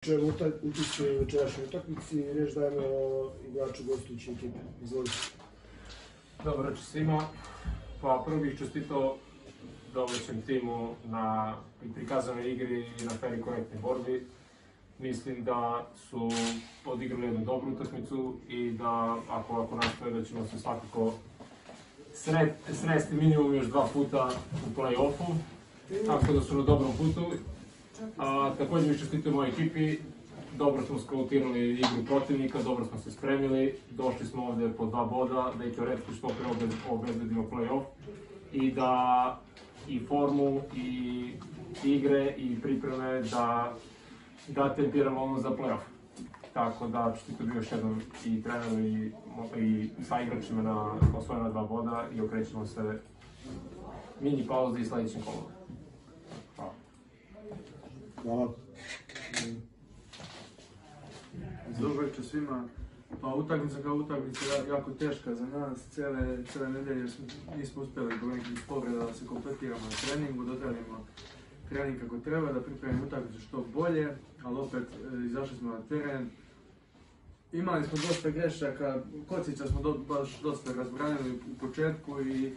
čujemo utiske u večerašnjoj utakmici i reč dajemo igraču gostujuće ekipe. Izvolite. Dobro večer svima. Pa prvo bih čestitao domaćem timu na prikazanoj igri i na fer i korektnoj borbi. Mislim da su odigrali jednu dobru utakmicu i da ako nastoje da ćemo se svakako sresti minimum još 2 puta u play-offu, tako da su na dobrom putu. Također bih čestitao mojoj ekipi, dobro smo skautirali igru protivnika, dobro smo se spremili, došli smo ovdje po 2 boda, da i teoretski što pre obezbedimo play-off i da i formu, i igre, i pripreme da tempiramo ono za play-off. Tako da čestito bi još jednom i treneru i sa igračima na osvojena 2 boda i okrećemo se mini pauzi i sljedećim kolom. Hvala. Hvala. Dobro večer svima. Pa utakmica kao utakmica jako teška za nas. Cijele nedelje nismo uspjeli zbog nekih povreda da se kompletiramo na treningu, dodradimo trening kako treba, da pripremimo utakmicu što bolje, ali opet izašli smo na teren. Imali smo dosta grešaka, Kocića smo baš dosta razbranili u početku i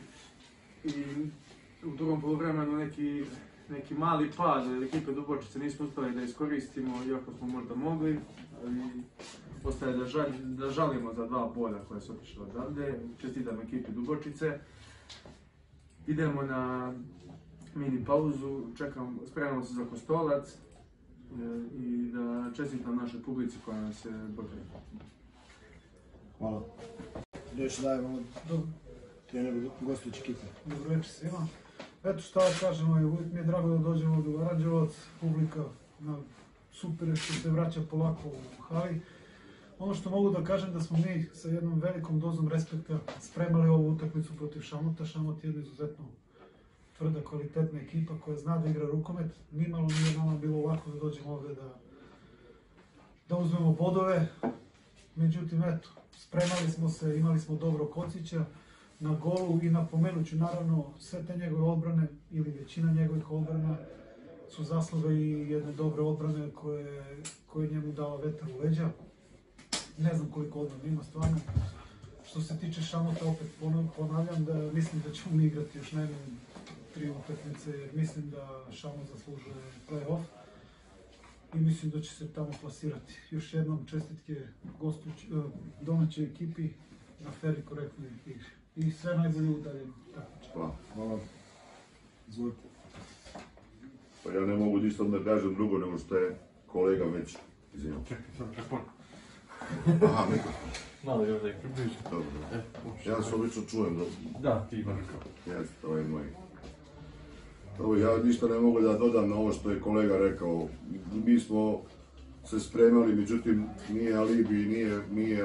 u drugom poluvremenu neki mali pad ekipe Dubočice nismo uspjeli da iskoristimo, iako smo možda mogli, ali ostaje da žalimo za 2 boda koje su otišle odavde. Čestitam ekipi Dubočice. Idemo na mini pauzu, spremamo se za Kostolac i da čestitam našoj publici koja nas je potrebna. Hvala. Riječ dajemo treneru gostujuće ekipe. Dobro večer svima. Eto šta kažemo, uvijek mi je drago da dođemo ovdje u Aranđelovac, publika super je što se vraća polako u hali. Ono što mogu da kažem da smo mi sa jednom velikom dozom respekta spremali ovu utakmicu protiv Šamota. Šamot je jedna izuzetno tvrda, kvalitetna ekipa koja zna da igra rukomet. Nimalo nije nama bilo lako da dođemo ovdje da uzmemo bodove. Međutim, eto, spremali smo se, imali smo dobro Kocića na golu i napomenut ću naravno sve te njegove odbrane ili većina njegovih odbrana su zasluga i jedne dobre odbrane koje njemu dala vetar u leđa. Ne znam koliko odbrana ima stvarno. Što se tiče Šamota, opet ponavljam da mislim da ćemo igrati još najmanje 3 utakmice jer mislim da Šamot zaslužuje play-off i mislim da će se tamo plasirati. Još jednom čestitke domaćoj ekipi na fer i korektnoj igri. I sve najbolje u daljem takmičenju. Hvala. Izvolite. Pa ja ne mogu ništa da kažem drugo nego što je kolega već izvinio. Čekaj, samo čekaj. Aha, mikrofon. Malo još da ih približi. Dobro. Ja se obično čujem da... Da, ti imaš kao. Jeste, to je moj. Evo, ja ništa ne mogu da dodam na ovo što je kolega rekao. Mi smo se spremali, međutim nije alibi, nije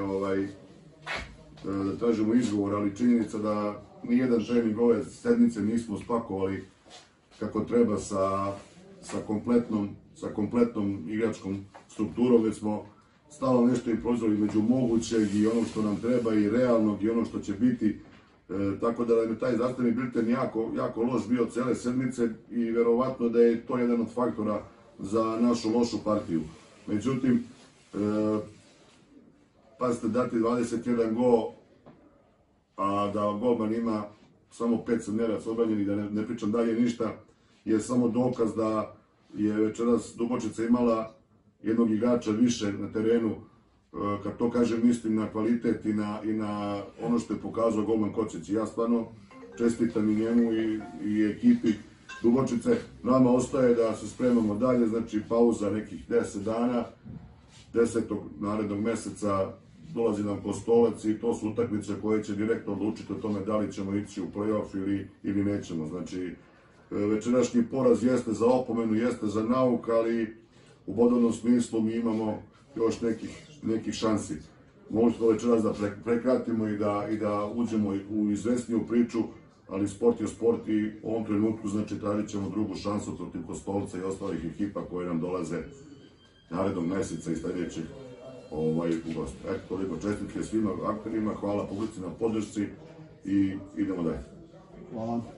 da tražimo izgovor, ali činjenica da nijedan trening ove sedmice nismo spakovali kako treba sa kompletnom igračkom strukturom, već smo stalno nešto improvizovali među mogućeg i onog što nam treba i realnog i ono što će biti. Tako da nam je taj zdravstveni bilten jako loš bio cele sedmice i verovatno da je to jedan od faktora za našu lošu partiju. Međutim, pazite, dati 21 gol, a da golman ima samo 5 sedmeraca odbranjenih, da ne pričam dalje ništa, je samo dokaz da je večeras Dubočica imala jednog igrača više na terenu. Kad to kažem, mislim na kvalitet i na ono što je pokazao golman Kocić. Ja stvarno čestitam i njemu i ekipi Dubočice. Nama ostaje da se spremamo dalje, znači pauza nekih 10 dana, 10. narednog meseca dolazi nam Kostolac i to su utakmice koje će direktno odlučiti o tome da li ćemo ići u play-off ili nećemo. Znači, večerašnji poraz jeste za opomenu, jeste za nauk, ali u bodovnom smislu mi imamo još nekih šansi. Mogli smo večeras da prekratimo i da uđemo u izvesniju priču, ali sport je sport i u ovom trenutku znači tražit ćemo drugu šansu protiv Kostolca i ostalih ekipa koje nam dolaze narednog meseca i sljedećeg u gostu. Eto, toliko čestitke svima akterima, hvala publici na podršci i idemo dalje. Hvala.